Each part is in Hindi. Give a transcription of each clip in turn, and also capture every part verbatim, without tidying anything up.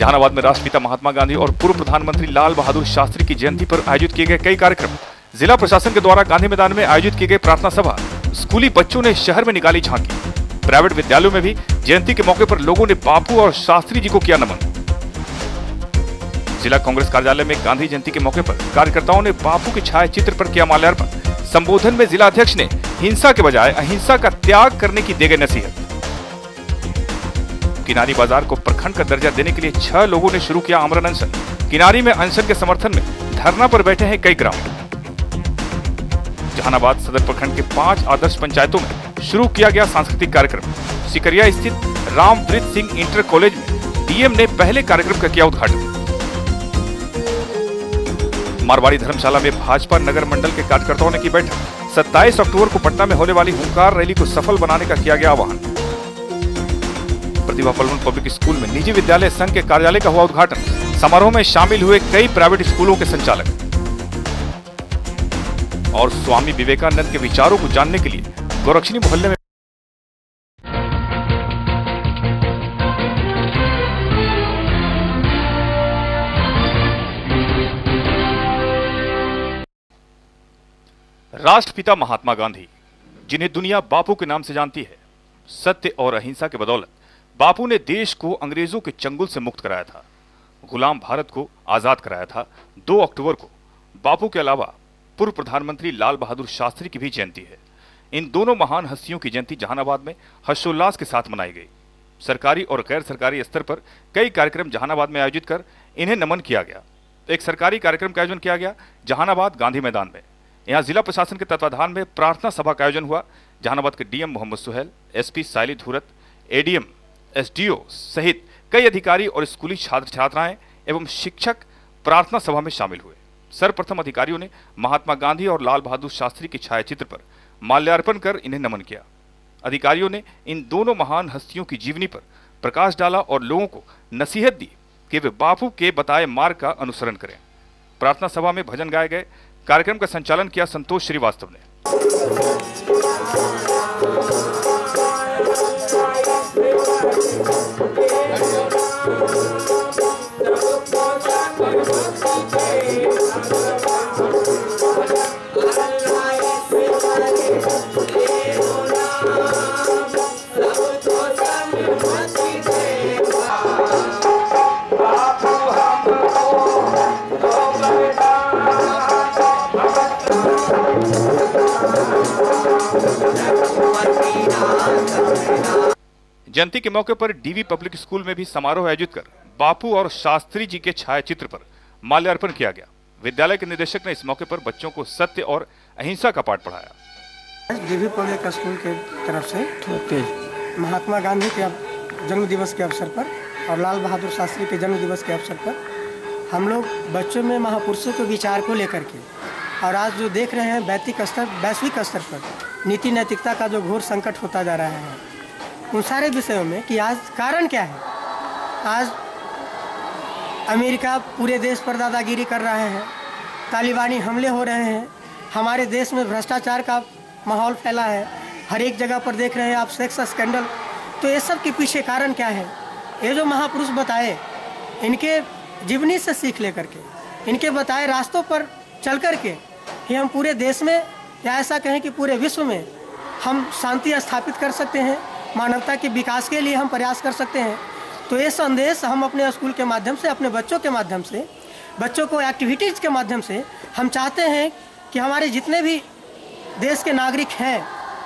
जहानाबाद में राष्ट्रपिता महात्मा गांधी और पूर्व प्रधानमंत्री लाल बहादुर शास्त्री की जयंती पर आयोजित किए गए कई कार्यक्रम, जिला प्रशासन के द्वारा गांधी मैदान में आयोजित की गई प्रार्थना सभा, स्कूली बच्चों ने शहर में निकाली झांकी। प्राइवेट विद्यालयों में भी जयंती के मौके पर लोगों ने बापू और शास्त्री जी को किया नमन। जिला कांग्रेस कार्यालय में गांधी जयंती के मौके पर कार्यकर्ताओं ने बापू के छायाचित्र पर किया माल्यार्पण। संबोधन में जिला अध्यक्ष ने हिंसा के बजाय अहिंसा का त्याग करने की दी गई नसीहत। किनारी बाजार को प्रखंड का दर्जा देने के लिए छह लोगों ने शुरू किया आमरण अनशन। किनारी में अनशन के समर्थन में धरना पर बैठे हैं कई ग्रामीण। जहानाबाद सदर प्रखंड के पांच आदर्श पंचायतों में शुरू किया गया सांस्कृतिक कार्यक्रम। सिकरिया स्थित रामवृत सिंह इंटर कॉलेज में डीएम ने पहले कार्यक्रम का किया उद्घाटन। मारवाड़ी धर्मशाला में भाजपा नगर मंडल के कार्यकर्ताओं ने की बैठक। सत्ताईस अक्टूबर को पटना में होने वाली हुंकार रैली को सफल बनाने का किया गया आह्वान। प्रतिभा पलवल पब्लिक स्कूल में निजी विद्यालय संघ के कार्यालय का हुआ उद्घाटन। समारोह में शामिल हुए कई प्राइवेट स्कूलों के संचालक। और स्वामी विवेकानंद के विचारों को जानने के लिए गोरक्षणी मोहल्ले में राष्ट्रपिता महात्मा गांधी, जिन्हें दुनिया बापू के नाम से जानती है, सत्य और अहिंसा के बदौलत बापू ने देश को अंग्रेजों के चंगुल से मुक्त कराया था, गुलाम भारत को आजाद कराया था। दो अक्टूबर को बापू के अलावा पूर्व प्रधानमंत्री लाल बहादुर शास्त्री की भी जयंती है। इन दोनों महान हस्तियों की जयंती जहानाबाद में हर्षोल्लास के साथ मनाई गई। सरकारी और गैर सरकारी स्तर पर कई कार्यक्रम जहानाबाद में आयोजित कर इन्हें नमन किया गया। एक सरकारी कार्यक्रम का आयोजन किया गया जहानाबाद गांधी मैदान में। यहाँ जिला प्रशासन के तत्वाधान में प्रार्थना सभा का आयोजन हुआ। जहानाबाद के DM Mohammad Suhail, SP Saili Dhurat, ADM, SDO सहित कई अधिकारी और स्कूली छात्र छात्राएं एवं शिक्षक प्रार्थना सभा में शामिल हुए। सर्वप्रथम अधिकारियों ने महात्मा गांधी और लाल बहादुर शास्त्री के छायाचित्र पर माल्यार्पण कर इन्हें नमन किया। अधिकारियों ने इन दोनों महान हस्तियों की जीवनी पर प्रकाश डाला और लोगों को नसीहत दी कि वे बापू के बताए मार्ग का अनुसरण करें। प्रार्थना सभा में भजन गाए गए। कार्यक्रम का संचालन किया संतोष श्रीवास्तव ने। जयंती के मौके पर डीवी पब्लिक स्कूल में भी समारोह आयोजित कर बापू और शास्त्री जी के छायाचित्र पर माल्यार्पण किया गया। विद्यालय के निदेशक ने इस मौके पर बच्चों को सत्य और अहिंसा का पाठ पढ़ाया। डीवी पब्लिक स्कूल के तरफ से महात्मा गांधी के जन्म दिवस के अवसर पर और लाल बहादुर शास्त्री के जन्म दिवस के अवसर पर हम लोग बच्चों में महापुरुषों के विचार को लेकर के और आज जो देख रहे हैं वैश्विक स्तर वैश्विक स्तर पर नीति नैतिकता का जो घोर संकट होता जा रहा है, उन सारे विषयों में कि आज कारण क्या है। आज अमेरिका पूरे देश पर दादागिरी कर रहा है, तालिबानी हमले हो रहे हैं, हमारे देश में भ्रष्टाचार का माहौल फैला है, हर एक जगह पर देख रहे हैं आप सेक्स स्कैंडल। तो ये सब के पीछे कारण क्या है? ये जो महापुरुष बताए, इनके जीवनी से सीख लेकर के, इनके बताए रास्तों पर चल कर के ही हम पूरे देश में या ऐसा कहें कि पूरे विश्व में हम शांति स्थापित कर सकते हैं, मानवता के विकास के लिए हम प्रयास कर सकते हैं। तो ये संदेश हम अपने स्कूल के माध्यम से, अपने बच्चों के माध्यम से, बच्चों को एक्टिविटीज़ के माध्यम से हम चाहते हैं कि हमारे जितने भी देश के नागरिक हैं,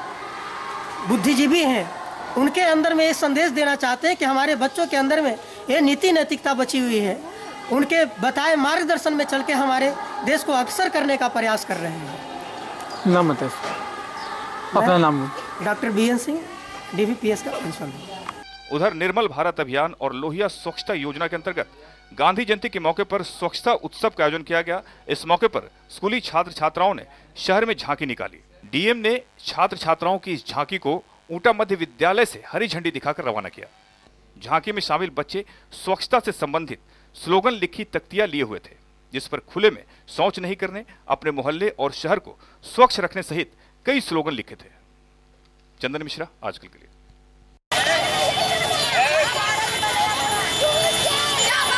बुद्धिजीवी हैं, उनके अंदर में ये संदेश देना चाहते हैं कि हमारे बच्चों के अंदर में ये नीति नैतिकता बची हुई है। उनके बताए मार्गदर्शन में चल के हमारे देश को अग्रसर करने का प्रयास कर रहे हैं। नाम बताइए, अपना नाम। Doctor B N Singh, DVPS का प्रिंसिपल। उधर निर्मल भारत अभियान और लोहिया स्वच्छता योजना के अंतर्गत गांधी जयंती के मौके पर स्वच्छता उत्सव का आयोजन किया गया। इस मौके पर स्कूली छात्र छात्राओं ने शहर में झांकी निकाली। डीएम ने छात्र छात्राओं की इस झांकी को ऊटा मध्य विद्यालय से हरी झंडी दिखाकर रवाना किया। झांकी में शामिल बच्चे स्वच्छता से संबंधित स्लोगन लिखी तख्तियां लिए हुए थे, जिस पर खुले में शौच नहीं करने, अपने मोहल्ले और शहर को स्वच्छ रखने सहित कई स्लोगन लिखे थे। चंदन मिश्रा, आजकल के लिए।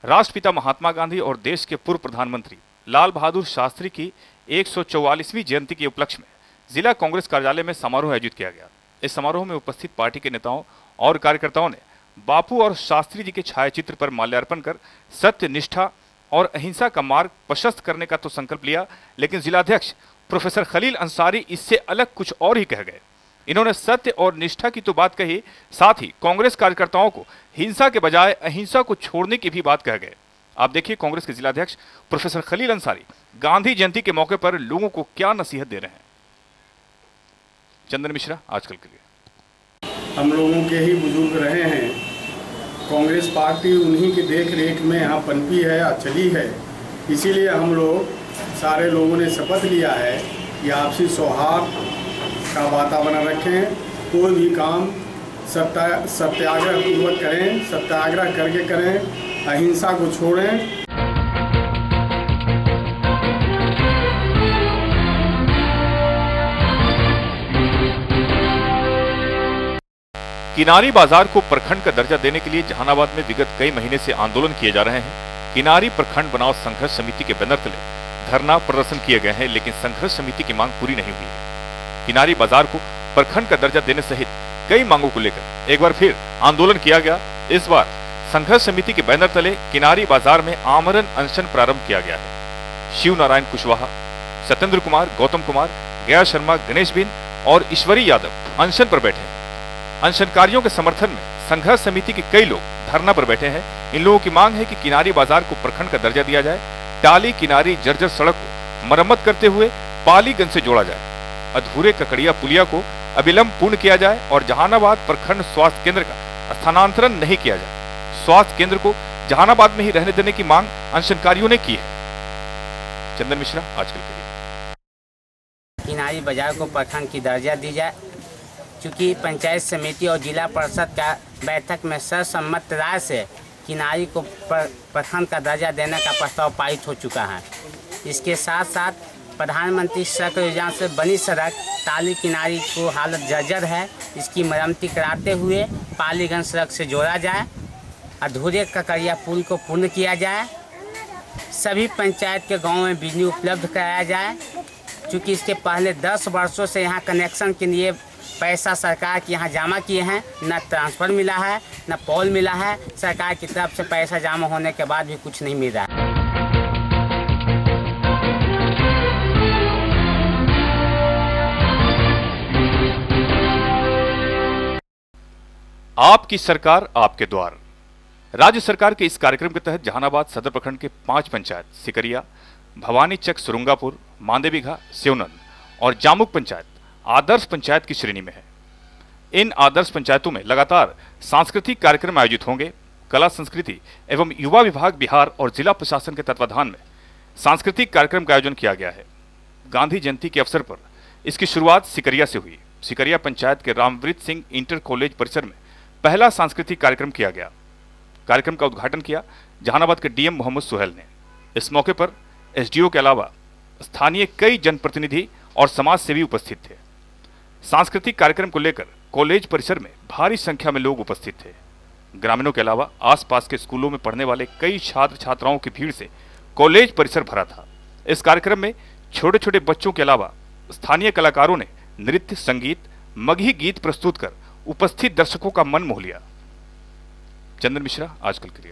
राष्ट्रपिता महात्मा गांधी और देश के पूर्व प्रधानमंत्री लाल बहादुर शास्त्री की एक सौ चौवालीसवीं जयंती के उपलक्ष्य में जिला कांग्रेस कार्यालय में समारोह आयोजित किया गया। इस समारोह में उपस्थित पार्टी के नेताओं और कार्यकर्ताओं ने बापू और शास्त्री जी के छायाचित्र पर माल्यार्पण कर सत्य, निष्ठा और अहिंसा का मार्ग प्रशस्त करने का तो संकल्प लिया, लेकिन जिलाध्यक्ष प्रोफेसर खलील अंसारी इससे अलग कुछ और ही कह गए। इन्होंने सत्य और निष्ठा की तो बात कही, साथ ही कांग्रेस कार्यकर्ताओं को हिंसा के बजाय अहिंसा को छोड़ने की भी बात कह गए। आप देखिए कांग्रेस के जिलाध्यक्ष प्रोफेसर खलील अंसारी गांधी जयंती के मौके पर लोगों को क्या नसीहत दे रहे हैं। चंदन मिश्रा, आजकल के लिए। हम लोगों के ही बुजुर्ग रहे हैं, कांग्रेस पार्टी उन्हीं की देख रेख में यहाँ पनपी है या चली है, इसीलिए हम लोग सारे लोगों ने शपथ लिया है कि आपसी सौहार्द का वातावरण रखें, कोई भी काम सत्या सत्याग्रह पूर्वक करें, सत्याग्रह करके करें, अहिंसा को छोड़ें। किनारी बाजार को प्रखंड का दर्जा देने के लिए जहानाबाद में विगत कई महीने से आंदोलन किए जा रहे हैं। किनारी प्रखंड बनाओ संघर्ष समिति के बैनर तले धरना प्रदर्शन किए गए हैं, लेकिन संघर्ष समिति की मांग पूरी नहीं हुई है। किनारी बाजार को प्रखंड का दर्जा देने सहित कई मांगों को लेकर एक बार फिर आंदोलन किया गया। इस बार संघर्ष समिति के बैनर तले किनारी बाजार में आमरण अनशन प्रारंभ किया गया है। शिव नारायण कुशवाहा, सत्येंद्र कुमार, गौतम कुमार, गया शर्मा, गणेश बिन और ईश्वरी यादव अनशन पर बैठे हैं। अनशनकारियों के समर्थन में संघर्ष समिति के कई लोग धरना पर बैठे हैं। इन लोगों की मांग है कि किनारी बाजार को प्रखंड का दर्जा दिया जाए, टाली किनारी जर्जर सड़क को मरम्मत करते हुए पालीगंज से जोड़ा जाए, अधूरे ककड़िया पुलिया को अविलंब पूर्ण किया जाए और जहानाबाद प्रखंड स्वास्थ्य केंद्र का स्थानांतरण नहीं किया जाए। स्वास्थ्य केंद्र को जहानाबाद में ही रहने देने की मांग अनशनकारियों ने की है। चंदन मिश्रा, आजकल के लिए। किनारी बाजार को प्रखंड की दर्जा दी जाए, क्योंकि पंचायत समिति और जिला परिषद का बैठक में सर्वसम्मत राय से किनारी को प्रखंड का दर्जा देने का प्रस्ताव पारित हो चुका है। इसके साथ साथ प्रधानमंत्री सड़क योजना से बनी सड़क टाली किनारी को हालत जर्जर है, इसकी मरम्मती कराते हुए पालीगंज सड़क से जोड़ा जाए, अधूरे ककड़िया पुल को पूर्ण किया जाए, सभी पंचायत के गाँव में बिजली उपलब्ध कराया जाए। चूँकि इसके पहले दस वर्षों से यहाँ कनेक्शन के लिए पैसा सरकार के यहाँ जमा किए हैं, न ट्रांसफ़र मिला है न पोल मिला है। सरकार की तरफ से पैसा जमा होने के बाद भी कुछ नहीं मिल रहा है। आपकी सरकार आपके द्वार। राज्य सरकार के इस कार्यक्रम के तहत जहानाबाद सदर प्रखंड के पांच पंचायत सिकरिया, भवानी चक, सुरुंगापुर, मांदेबिघा, सेवनन और जामुक पंचायत आदर्श पंचायत की श्रेणी में है। इन आदर्श पंचायतों में लगातार सांस्कृतिक कार्यक्रम आयोजित होंगे। कला संस्कृति एवं युवा विभाग बिहार और जिला प्रशासन के तत्वाधान में सांस्कृतिक कार्यक्रम का आयोजन किया गया है। गांधी जयंती के अवसर पर इसकी शुरुआत सिकरिया से हुई। सिकरिया पंचायत के रामवृत सिंह इंटर कॉलेज परिसर में पहला सांस्कृतिक कार्यक्रम किया गया। कार्यक्रम का उद्घाटन किया जहानाबाद के डीएम मोहम्मद सुहेल ने। इस मौके पर एसडीओ के अलावा स्थानीय कई जनप्रतिनिधि और समाज सेवी उपस्थित थे। सांस्कृतिक कार्यक्रम को लेकर कॉलेज परिसर में भारी संख्या में लोग उपस्थित थे। ग्रामीणों के अलावा आसपास के स्कूलों में पढ़ने वाले कई छात्र छात्राओं की भीड़ से कॉलेज परिसर भरा था। इस कार्यक्रम में छोटे छोटे बच्चों के अलावा स्थानीय कलाकारों ने नृत्य, संगीत, मगही गीत प्रस्तुत कर उपस्थित दर्शकों का मन मोह लिया। चंदन मिश्रा, आजकल के लिए।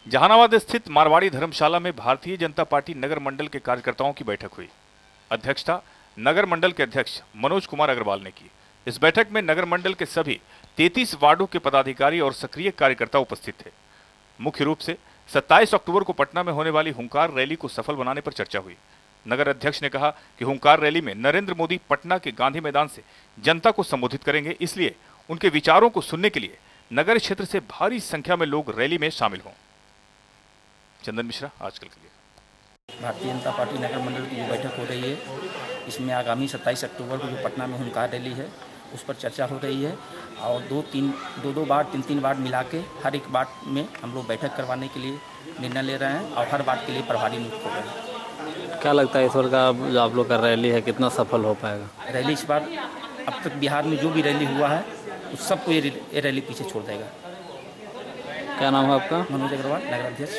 जहानाबाद स्थित मारवाड़ी धर्मशाला में भारतीय जनता पार्टी नगर मंडल के कार्यकर्ताओं की बैठक हुई। अध्यक्षता नगर मंडल के अध्यक्ष मनोज कुमार अग्रवाल ने की। इस बैठक में नगर मंडल के सभी तैंतीस वार्डों के पदाधिकारी और सक्रिय कार्यकर्ता उपस्थित थे। मुख्य रूप से सत्ताईस अक्टूबर को पटना में होने वाली हुंकार रैली को सफल बनाने पर चर्चा हुई। नगर अध्यक्ष ने कहा कि हुंकार रैली में नरेंद्र मोदी पटना के गांधी मैदान से जनता को संबोधित करेंगे, इसलिए उनके विचारों को सुनने के लिए नगर क्षेत्र से भारी संख्या में लोग रैली में शामिल हों। चंदन मिश्रा, आजकल के लिए। भारतीय जनता पार्टी नगर मंडल की जो बैठक हो रही है, इसमें आगामी सत्ताईस अक्टूबर को जो पटना में हुंकार रैली है उस पर चर्चा हो रही है और दो तीन दो दो बार तीन तीन वार्ड मिला के हर एक वार्ड में हम लोग बैठक करवाने के लिए निर्णय ले रहे हैं और हर वार्ड के लिए प्रभारी नियुक्त हो रहे हैं। क्या लगता है इस बार का जो आप लोग का रैली है कितना सफल हो पाएगा? रैली इस बार अब तक बिहार में जो भी रैली हुआ है उस सबको ये रैली पीछे छोड़ देगा। क्या नाम है आपका? मनोज अग्रवाल, नगर अध्यक्ष।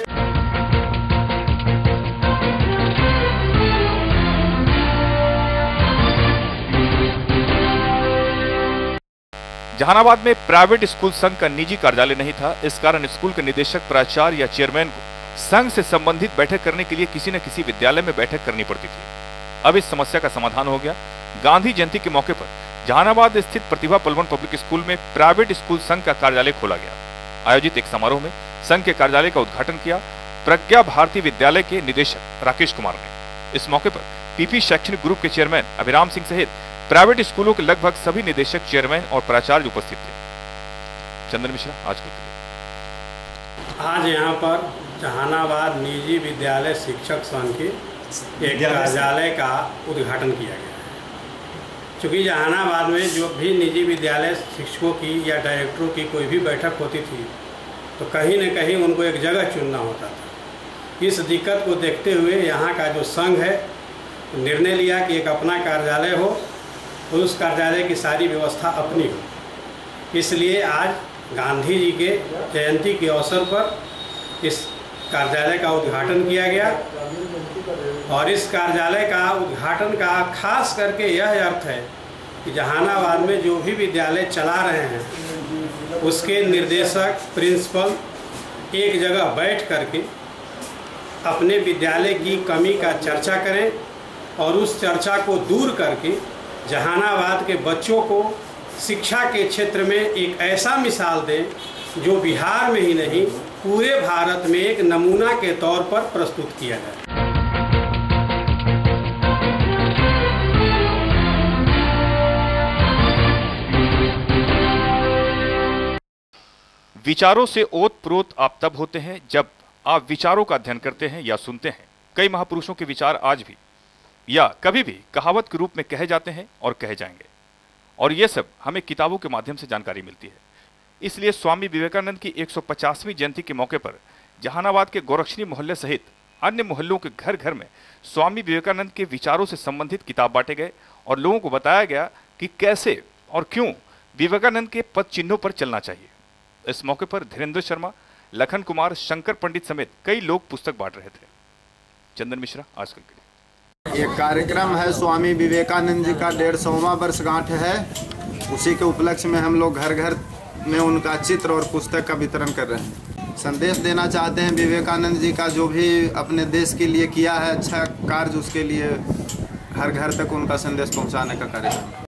जहानाबाद में प्राइवेट स्कूल संघ का निजी कार्यालय नहीं था। इस कारण स्कूल के निदेशक, प्राचार्य या चेयरमैन को संघ से संबंधित बैठक करने के लिए किसी न किसी विद्यालय में बैठक करनी पड़ती थी। अब इस समस्या का समाधान हो गया। गांधी जयंती के मौके पर जहानाबाद स्थित प्रतिभा पलवन पब्लिक स्कूल में प्राइवेट स्कूल संघ का कार्यालय खोला गया। आयोजित एक समारोह में संघ के कार्यालय का उद्घाटन किया प्रज्ञा भारती विद्यालय के निदेशक राकेश कुमार ने। इस मौके पर पीपी शैक्षणिक ग्रुप के चेयरमैन अभिराम सिंह सहित प्राइवेट स्कूलों के लगभग सभी निदेशक, चेयरमैन और प्राचार्य उपस्थित थे। चंदन मिश्रा, आजकल के लिए। आज यहाँ पर जहानाबाद निजी विद्यालय शिक्षक संघ के एक कार्यालय का उद्घाटन किया गया है। चूँकि जहानाबाद में जो भी निजी विद्यालय शिक्षकों की या डायरेक्टरों की कोई भी बैठक होती थी तो कहीं न कहीं उनको एक जगह चुनना होता था। इस दिक्कत को देखते हुए यहाँ का जो संघ है निर्णय लिया कि एक अपना कार्यालय हो और उस कार्यालय की सारी व्यवस्था अपनी हो। इसलिए आज गांधी जी के जयंती के अवसर पर इस कार्यालय का उद्घाटन किया गया और इस कार्यालय का उद्घाटन का खास करके यह अर्थ है कि जहानाबाद में जो भी विद्यालय चला रहे हैं उसके निर्देशक, प्रिंसिपल एक जगह बैठ करके अपने विद्यालय की कमी का चर्चा करें और उस चर्चा को दूर करके जहानाबाद के बच्चों को शिक्षा के क्षेत्र में एक ऐसा मिसाल दें जो बिहार में ही नहीं पूरे भारत में एक नमूना के तौर पर प्रस्तुत किया जाए। विचारों से ओत-प्रोत आप तब होते हैं जब आप विचारों का अध्ययन करते हैं या सुनते हैं। कई महापुरुषों के विचार आज भी या कभी भी कहावत के रूप में कहे जाते हैं और कहे जाएंगे, और ये सब हमें किताबों के माध्यम से जानकारी मिलती है। इसलिए स्वामी विवेकानंद की एक सौ पचासवीं जयंती के मौके पर जहानाबाद के गोरक्षणी मोहल्ले सहित अन्य मोहल्लों के घर घर में स्वामी विवेकानंद के विचारों से संबंधित किताब बांटे गए और लोगों को बताया गया कि कैसे और क्यों विवेकानंद के पद चिन्हों पर चलना चाहिए। इस मौके पर धीरेन्द्र शर्मा, लखन कुमार, शंकर पंडित समेत कई लोग पुस्तक बांट रहे थे। चंदन मिश्रा, आजकल के लिए। ये कार्यक्रम है स्वामी विवेकानंद जी का डेढ़ सौवां वर्षगांठ है। उसी के उपलक्ष्य में हम लोग घर घर में उनका चित्र और पुस्तक का वितरण कर रहे हैं। संदेश देना चाहते हैं विवेकानंद जी का जो भी अपने देश के लिए किया है अच्छा कार्य, उसके लिए हर घर तक उनका संदेश पहुंचाने का कार्यक्रम।